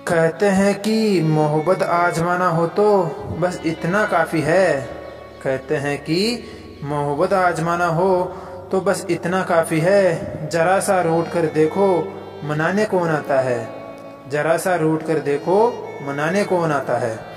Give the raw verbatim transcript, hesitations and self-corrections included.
कहते हैं कि मोहब्बत आजमाना हो तो बस इतना काफ़ी है। कहते हैं कि मोहब्बत आजमाना हो तो बस इतना काफ़ी है। जरा सा रूठ कर देखो मनाने कौन आता है। जरा सा रूठ कर देखो मनाने कौन आता है।